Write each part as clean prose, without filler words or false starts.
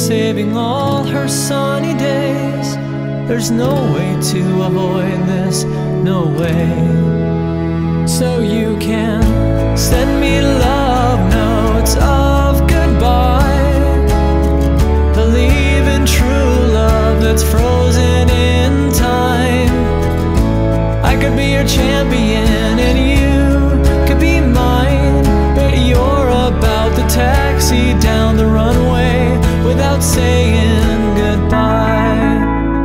saving all her sunny days. There's no way to avoid this, no way. So you can send me love notes of goodbye. Believe in true love that's frozen in time. I could be your champion and you could be mine, but you're about to taxi down the runway without saying goodbye.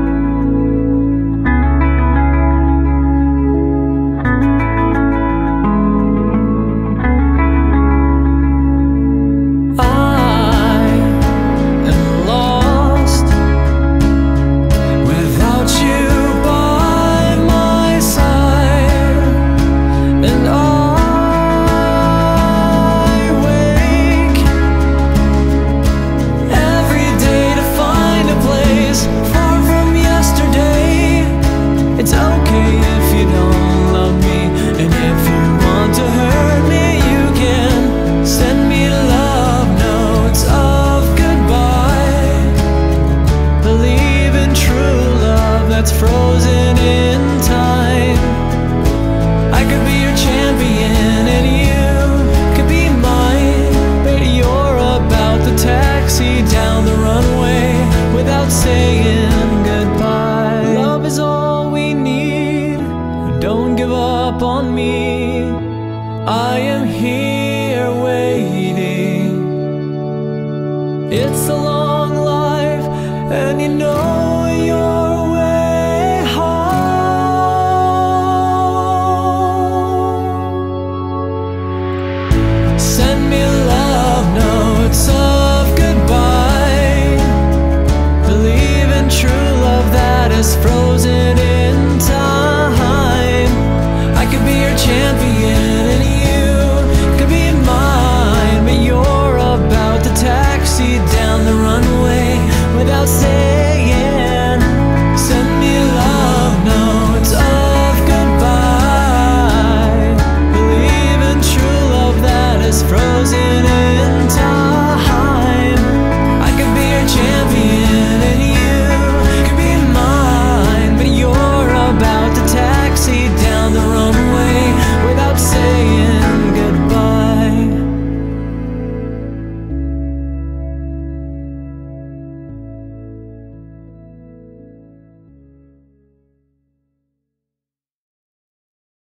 It's okay if you don't love me, and if you want to hurt me, you can send me love notes of goodbye. Believe in true love that's frozen in time. I could be your champion and you could be mine, but you're about to taxi down the runway without saying goodbye. Love is all we need, don't give up on me. I am here waiting. It's a long life and you know